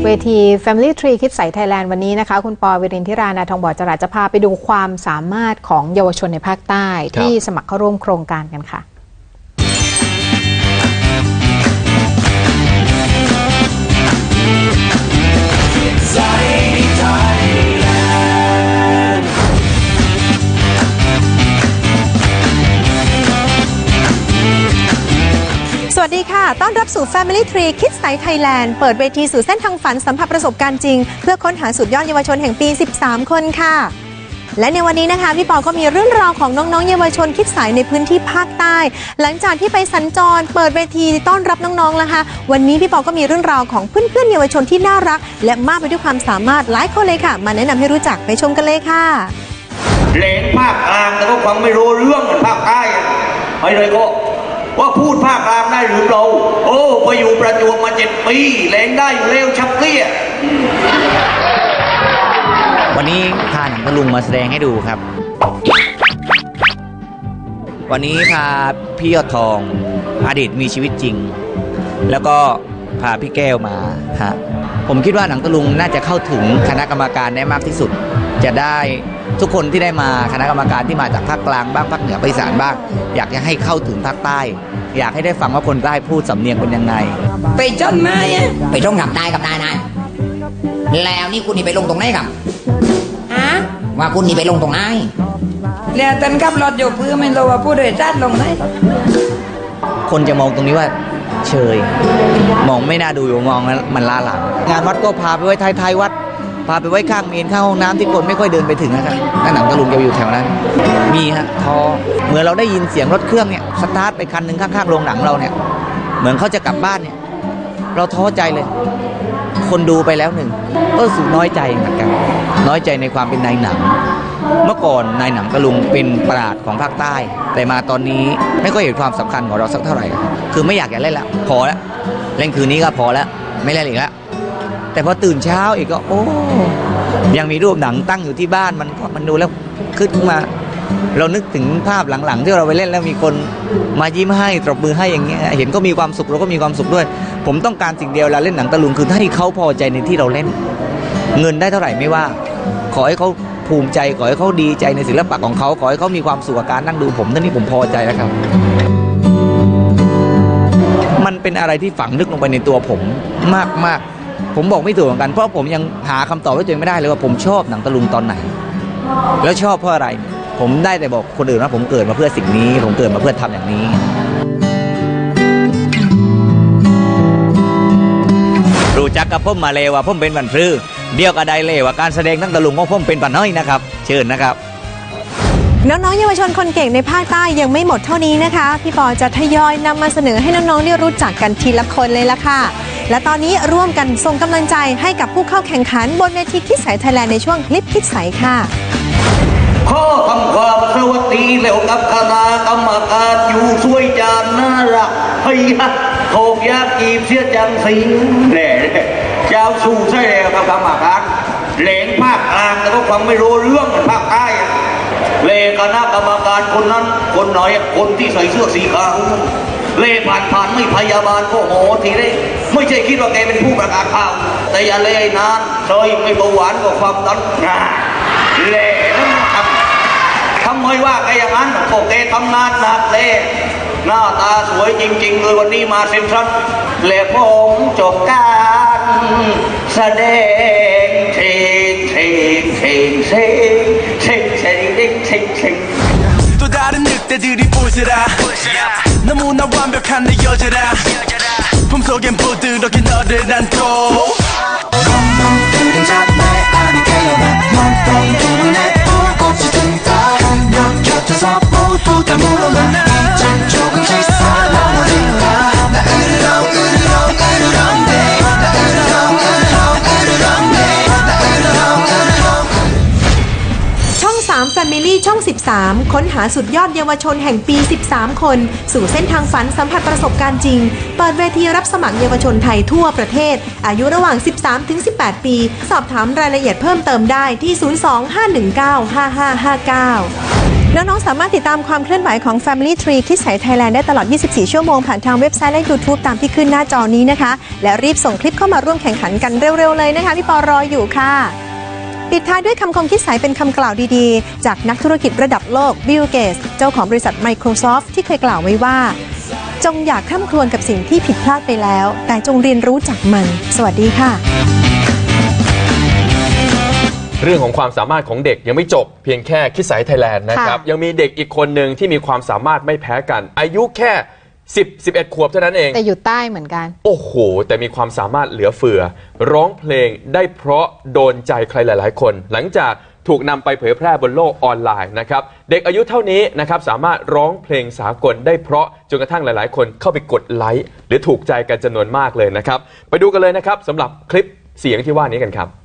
เวที Family Tree คิดใสไทยแลนด์วันนี้นะคะคุณปอวิรินทร์ธิรานาทองบ่อจรัสจะพาไปดูความสามารถของเยาวชนในภาคใต้ที่สมัครเข้าร่วมโครงการกันค่ะสวัสดีค่ะต้อนรับสู่ Family Tree คิดใสไทยแลนด์เปิดเวทีสู่เส้นทางฝันสัมผัสประสบการณ์จริงเพื่อค้นหาสุดยอดเยาวชนแห่งปี 13 คนค่ะและในวันนี้นะคะพี่ปอก็มีเรื่องราวของน้องๆเยาวชนคิดใสในพื้นที่ภาคใต้หลังจากที่ไปสัญจรเปิดเวทีต้อนรับน้องๆแล้วค่ะวันนี้พี่ปอก็มีเรื่องราวของเพื่อนๆเยาวชนที่น่ารักและมากไปด้วยความสามารถหลายคนเลยค่ะมาแนะนำให้รู้จักไปชมกันเลยค่ะเหลงภาคกลางแต่ก็ฟังไม่รู้เรื่องเหมือนภาคใต้ไปเลยก็ว่าพูดภาคกลางได้หรือเปล่าโอ้ไปอยู่ประจวบมา7 ปีเหลงได้อยู่เร็วชักเตี้ยวันนี้พาหนังตะลุงมาแสดงให้ดูครับวันนี้พาพี่ยอดทองอดีตมีชีวิตจริงแล้วก็พาพี่แก้วมาฮะผมคิดว่าหนังตะลุงน่าจะเข้าถึงคณะกรรมการได้มากที่สุดจะได้ทุกคนที่ได้มาคณะกรรมการที่มาจากภาคกลางบ้างภาคเหนือภาคอีสานบ้างอยากจะให้เข้าถึงภาคใต้อยากให้ได้ฟังว่าคนใต้พูดสำเนียงเป็นยังไงไปจนมาไปจงกับได้กับนายแล้วนี่คุณนี่ไปลงตรงไหนครับว่าคุณนี่ไปลงตรงไหนแล้วตันกับรถอยู่เพื่อไม่รู้ว่าผู้โดยสารลงไหนคนจะมองตรงนี้ว่าเฉยมองไม่น่าดูอยู่มองมันล้าหลังงานวัดก็พาไปไว้ท้ายวัดพาไปไว้ข้างเมนข้างห้องน้ำที่คนไม่ค่อยเดินไปถึงนะครับนั่นหนังตะลุงจะอยู่แถวนั้นมีฮะท้อเหมือนเราได้ยินเสียงรถเครื่องเนี่ยสตาร์ทไปคันหนึ่งข้างๆโรงหนังเราเนี่ยเหมือนเขาจะกลับบ้านเนี่ยเราท้อใจเลยคนดูไปแล้วหนึ่งสูน้อยใจเหมือนกันน้อยใจในความเป็นนายหนังเมื่อก่อนนายหนังตะลุงเป็นปราชญ์ของภาคใต้แต่มาตอนนี้ไม่ค่อยเห็นความสำคัญของเราสักเท่าไหร่คือไม่อยากจะเล่นละพอแล้วเล่นคืนนี้ก็พอแล้วไม่เล่นอีกแล้วแต่พอตื่นเช้าอีกก็โอ้ยังมีรูปหนังตั้งอยู่ที่บ้านมันดูแล้วขึ้นมาเรานึกถึงภาพหลังๆที่เราไปเล่นแล้วมีคนมายิ้มให้ตบมือให้อย่างเงี้ยเห็นก็มีความสุขเราก็มีความสุขด้วยผมต้องการสิ่งเดียวเวลาเล่นหนังตะลุงคือให้เขาพอใจในที่เราเล่นเงินได้เท่าไหร่ไม่ว่าขอให้เขาภูมิใจขอให้เขาดีใจในศิลปะของเขาขอให้เขามีความสุขกับการนั่งดูผมเท่านี้ผมพอใจแล้วครับมันเป็นอะไรที่ฝังลึกลงไปในตัวผมมากผมบอกไม่ถูกเหมือนกันเพราะผมยังหาคำตอบให้ตัวเองไม่ได้เลยว่าผมชอบหนังตะลุงตอนไหนแล้วชอบเพราะอะไรผมได้แต่บอกคนอื่นว่าผมเกิดมาเพื่อสิ่งนี้ผมเกิดมาเพื่อทำอย่างนี้รู้จักกับผมมาเลยว่าผมเป็นบรรพฤกษ์เดียวกับได้เลยว่าการแสดงทั้งตะลุงของผมเป็นปันน้อยนะครับเชิญนะครับน้องๆเยาวชนคนเก่งในภาคใต้ยังไม่หมดเท่านี้นะคะพี่ปอจะทยอยนำมาเสนอให้น้องๆได้รู้จักกันทีละคนเลยละค่ะและตอนนี้ร่วมกันส่งกำลังใจให้กับผู้เข้าแข่งขันบนเวทีคิดใสไทยแลนด์ในช่วงคลิปคิดใสค่ะขอทำความสวัสดีแล้วกับคณะกรรมการอยู่ช่วยจานน่ารักเฮียโถกยากีบเสียจังสิงแหล่เจ้าสู้ใช่แล้วกับกรรมการเหลงภาคกลางแต่ก็ฟังไม่รู้เรื่องเหมือนภาคใต้เลคณะกรรมการคนนั้นคนไหนคนที่ใส่เสื้อสีขาวเล่ผ่านไม่พยาบาลก็โหทีได้ไม่ใช่คิดว่าแกเป็นผู้ประกาศข่าวแต่อย่าเล่นานซอยไม่เบาหวานก็ความดันเล่ทำไมว่าแกอย่างนั้นก็แกทำงานหนักเล่หน้าตาสวยจริงๆเลยวันนี้มาเซ็นทรัลเล่ผมจบการแสดงเท่ 또 다른 늑대들이 보시라 너무나 완벽한 내 여자라 품속엔 부드럽게 너를 안고 멍멍들은 잡내 안에 깨어나 멍멍이 눈에 불꽃이 든다 그녀 곁에서 모두 다 물어나 이젠 조금씩 살아버린다 나 으르렁네 나 으르렁네 ช่อง3 Family ช่อง13ค้นหาสุดยอดเยาวชนแห่งปี 13 คนสู่เส้นทางฝันสัมผัสประสบการณ์จริงเปิดเวทีรับสมัครเยาวชนไทยทั่วประเทศอายุระหว่าง 13-18 ปีสอบถามรายละเอียดเพิ่มเติมได้ที่ 025195559 น้องๆสามารถติดตามความเคลื่อนไหวของ Family Tree คิดใสไทยแลนด์ได้ตลอด 24 ชั่วโมงผ่านทางเว็บไซต์และ YouTube ตามที่ขึ้นหน้าจอนี้นะคะและรีบส่งคลิปเข้ามาร่วมแข่งขันกันเร็วๆเลยนะคะพี่ปอรออยู่ค่ะปิดท้ายด้วยคำคมคิดใสเป็นคำกล่าวดีๆจากนักธุรกิจระดับโลกบิล เกตส์เจ้าของบริษัท Microsoft ที่เคยกล่าวไว้ว่าจงอย่าคร่ำครวญกับสิ่งที่ผิดพลาดไปแล้วแต่จงเรียนรู้จากมันสวัสดีค่ะเรื่องของความสามารถของเด็กยังไม่จบเพียงแค่คิดใสไทยแลนด์นะครับยังมีเด็กอีกคนหนึ่งที่มีความสามารถไม่แพ้กันอายุแค่11 ขวบเท่านั้นเองแต่อยู่ใต้เหมือนกันโอ้โหแต่มีความสามารถเหลือเฟือร้องเพลงได้เพราะโดนใจใครหลายๆคนหลังจากถูกนำไปเผยแพร่บนโลกออนไลน์นะครับเด็กอายุเท่านี้นะครับสามารถร้องเพลงสากลได้เพราะจนกระทั่งหลายๆคนเข้าไปกดไลค์หรือถูกใจกันจำนวนมากเลยนะครับไปดูกันเลยนะครับสำหรับคลิปเสียงที่ว่านี้กันครับ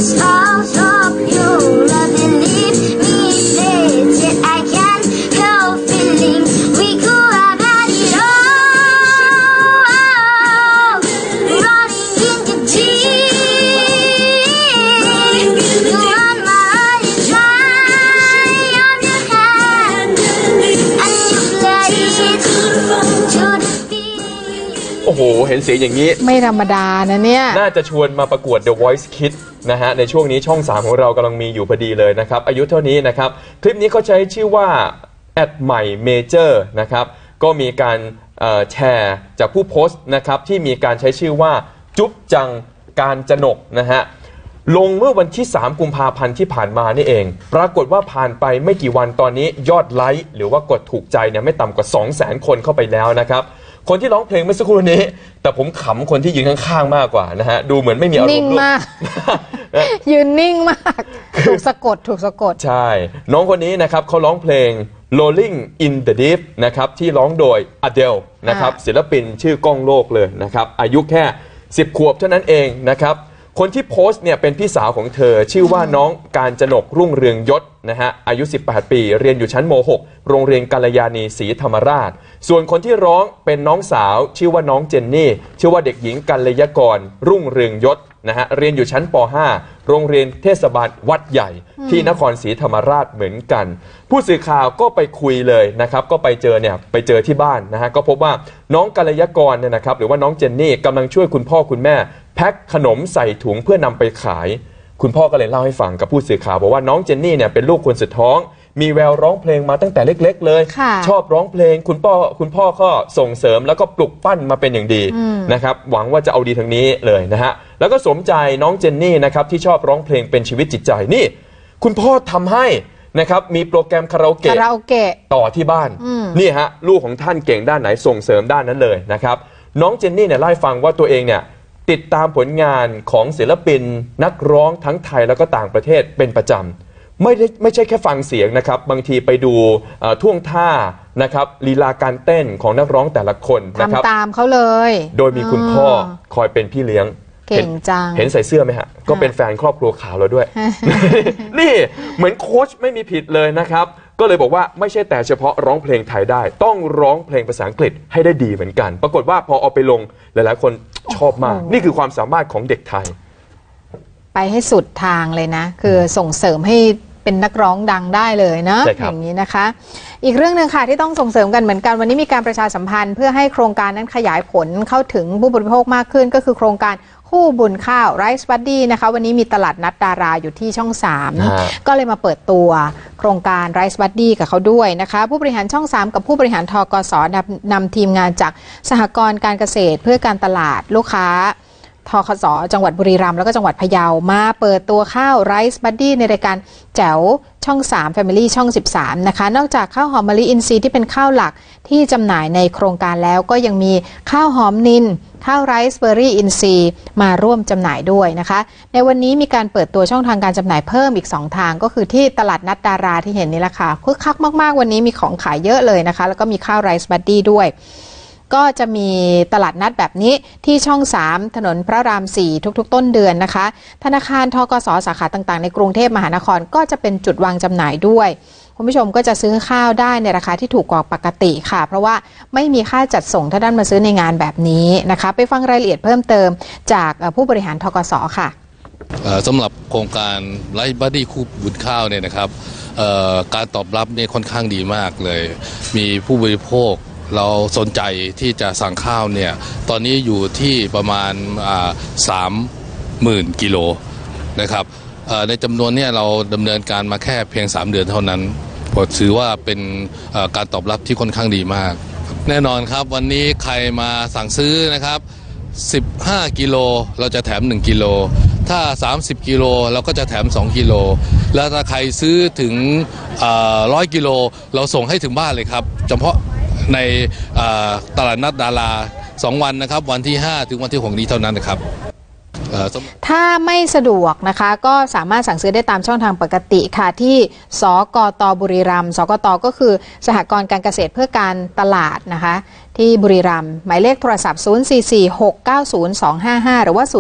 โอ้โหเห็นเสียงอย่างนี้ไม่ธรรมดานะเนี่ยน่าจะชวนมาประกวด The Voice Kids นะฮะในช่วงนี้ช่อง3ของเรากำลังมีอยู่พอดีเลยนะครับอายุเท่านี้นะครับคลิปนี้เขาใช้ชื่อว่าใหม่เมเจอร์นะครับก็มีการแชร์จากผู้โพสต์นะครับที่มีการใช้ชื่อว่าจุ๊บจังการจนกนะฮะลงเมื่อวันที่3 กุมภาพันธ์ที่ผ่านมานี่เองปรากฏว่าผ่านไปไม่กี่วันตอนนี้ยอดไลค์หรือว่ากดถูกใจเนี่ยไม่ต่ำกว่า 200,000 คนเข้าไปแล้วนะครับคนที่ร้องเพลงเมื่อสักครู่นี้แต่ผมขำคนที่ยืนข้างๆมากกว่านะฮะดูเหมือนไม่มีอารมณ์นิ่งมากยืนนิ่งมากถูกสะกดใช่น้องคนนี้นะครับเขาร้องเพลง Rolling in the Deep นะครับที่ร้องโดย Adele นะครับศิลปินชื่อก้องโลกเลยนะครับอายุแค่10 ขวบเท่านั้นเองนะครับคนที่โพสต์เนี่ยเป็นพี่สาวของเธอชื่อว่าน้องการจนกรุ่งเรืองยศนะฮะอายุ18 ปีเรียนอยู่ชั้นม.6 โรงเรียนกัลยาณีศรีธรรมราชส่วนคนที่ร้องเป็นน้องสาวชื่อว่าน้องเจนนี่ชื่อว่าเด็กหญิงกัลยากรรุ่งเรืองยศนะฮะเรียนอยู่ชั้นป.5 โรงเรียนเทศบาลวัดใหญ่ที่นครศรีธรรมราชเหมือนกันผู้สื่อข่าวก็ไปคุยเลยนะครับก็ไปเจอที่บ้านนะฮะก็พบว่าน้องกัลยากรเนี่ยนะครับหรือว่าน้องเจนนี่กำลังช่วยคุณพ่อคุณแม่แพ็คขนมใส่ถุงเพื่อนำไปขายคุณพ่อก็เลยเล่าให้ฟังกับผู้สื่อข่าวบอกว่าน้องเจนนี่เนี่ยเป็นลูกคนสุดท้องมีแววร้องเพลงมาตั้งแต่เล็กๆเลยชอบร้องเพลงคุณพ่อก็ส่งเสริมแล้วก็ปลุกปั้นมาเป็นอย่างดีนะครับหวังว่าจะเอาดีทางนี้เลยนะฮะแล้วก็สมใจน้องเจนนี่นะครับที่ชอบร้องเพลงเป็นชีวิตจิตใจนี่คุณพ่อทำให้นะครับมีโปรแกรมคาราโอเกะต่อที่บ้านนี่ฮะลูกของท่านเก่งด้านไหนส่งเสริมด้านนั้นเลยนะครับน้องเจนนี่เนี่ยเล่าให้ฟังว่าตัวเองเนี่ยติดตามผลงานของศิลปินนักร้องทั้งไทยแล้วก็ต่างประเทศเป็นประจำไม่ใช่แค่ฟังเสียงนะครับบางทีไปดูท่วงท่านะครับลีลาการเต้นของนักร้องแต่ละคนนะครับทำตามเขาเลยโดยมีคุณพ่อคอยเป็นพี่เลี้ยงเก่งจังเห็นใส่เสื้อไหมฮะก็เป็นแฟนครอบครัวข่าวเราด้วย นี่เหมือนโค้ชไม่มีผิดเลยนะครับก็เลยบอกว่าไม่ใช่แต่เฉพาะร้องเพลงไทยได้ต้องร้องเพลงภาษาอังกฤษให้ได้ดีเหมือนกันปรากฏว่าพอเอาไปลงหลายๆคนชอบมากนี่คือความสามารถของเด็กไทยไปให้สุดทางเลยนะคือส่งเสริมให้เป็นนักร้องดังได้เลยนะอย่างนี้นะคะอีกเรื่องนึงค่ะที่ต้องส่งเสริมกันเหมือนกันวันนี้มีการประชาสัมพันธ์เพื่อให้โครงการนั้นขยายผลเข้าถึงผู้บริโภคมากขึ้นก็คือโครงการคู่บุญข้าว Rice Buddy นะคะวันนี้มีตลาดนัดดาราอยู่ที่ช่อง3ก็เลยมาเปิดตัวโครงการ Rice Buddy กับเขาด้วยนะคะผู้บริหารช่อง3กับผู้บริหารทกส.นำทีมงานจากสหกรณ์การเกษตรเพื่อการตลาดลูกค้าทกส.จังหวัดบุรีรัมย์แล้วก็จังหวัดพะเยามาเปิดตัวข้าว Rice Buddy ในรายการแจ๋วช่อง3 Family ช่อง13นะคะนอกจากข้าวหอมมะลิอินทรีย์ที่เป็นข้าวหลักที่จำหน่ายในโครงการแล้วก็ยังมีข้าวหอมนิลข้าวไรซ์เบอร์รี่อินทรีย์มาร่วมจำหน่ายด้วยนะคะในวันนี้มีการเปิดตัวช่องทางการจำหน่ายเพิ่มอีก2ทางก็คือที่ตลาดนัดดาราที่เห็นนี่แหละค่ะคึกคักมากๆวันนี้มีของขายเยอะเลยนะคะแล้วก็มีข้าวไรซ์บัดดี้ด้วยก็จะมีตลาดนัดแบบนี้ที่ช่อง3ถนนพระราม4ทุกๆต้นเดือนนะคะธนาคารทกส.สาขาต่างๆในกรุงเทพมหานครก็จะเป็นจุดวางจำหน่ายด้วยคุณผู้ชมก็จะซื้อข้าวได้ในราคาที่ถูกกว่าปกติค่ะเพราะว่าไม่มีค่าจัดส่งถ้าท่านมาซื้อในงานแบบนี้นะคะไปฟังรายละเอียดเพิ่มเติมจากผู้บริหารทกส.ค่ะสำหรับโครงการไลฟ์บัดดี้คู่บุญข้าวเนี่ยนะครับการตอบรับเนี่ยค่อนข้างดีมากเลยมีผู้บริโภคเราสนใจที่จะสั่งข้าวเนี่ยตอนนี้อยู่ที่ประมาณ30,000 กิโลนะครับในจำนวนนี้เราดำเนินการมาแค่เพียง3 เดือนเท่านั้นผมถือว่าเป็นการตอบรับที่ค่อนข้างดีมากแน่นอนครับวันนี้ใครมาสั่งซื้อนะครับ15 กิโลเราจะแถม1 กิโลถ้า30 กิโลเราก็จะแถม2 กิโลแล้วถ้าใครซื้อถึง100 กิโลเราส่งให้ถึงบ้านเลยครับเฉพาะในตลาดนัดดารา2 วันนะครับวันที่5ถึงวันที่6นี้เท่านั้นนะครับถ้าไม่สะดวกนะคะก็สามารถสั่งซื้อได้ตามช่องทางปกติค่ะที่สกต.บุรีรัมย์สกต.ก็คือสหกรณ์การเกษตรเพื่อการตลาดนะคะที่บุรีรัมย์หมายเลขโทรศัพท์044690255หรือว่า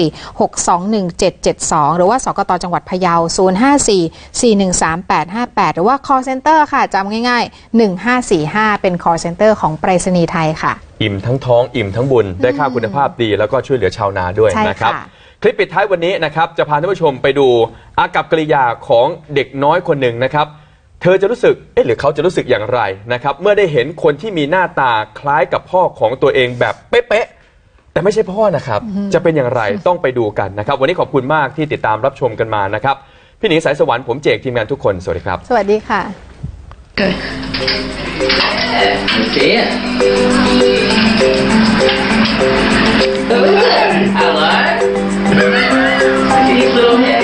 044621772หรือว่าสกต.จังหวัดพะเยา054413858หรือว่า call center ค่ะจำง่ายๆ1545เป็น call center ของไปรษณีย์ไทยค่ะอิ่มทั้งท้องอิ่มทั้งบุญได้ข้าวคุณภาพดีแล้วก็ช่วยเหลือชาวนาด้วยนะครับคลิปปิดท้ายวันนี้นะครับจะพาท่านผู้ชมไปดูอากัปกิริยาของเด็กน้อยคนหนึ่งนะครับเธอจะรู้สึกหรือเขาจะรู้สึกอย่างไรนะครับเมื่อได้เห็นคนที่มีหน้าตาคล้ายกับพ่อของตัวเองแบบเป๊ะๆแต่ไม่ใช่พ่อนะครับจะเป็นอย่างไรต้องไปดูกันนะครับวันนี้ขอบคุณมากที่ติดตามรับชมกันมานะครับพี่หนิงสายสวรรค์ผมเจกทีมงานทุกคนสวัสดีครับสวัสดีค่ะ Hello. These little heads.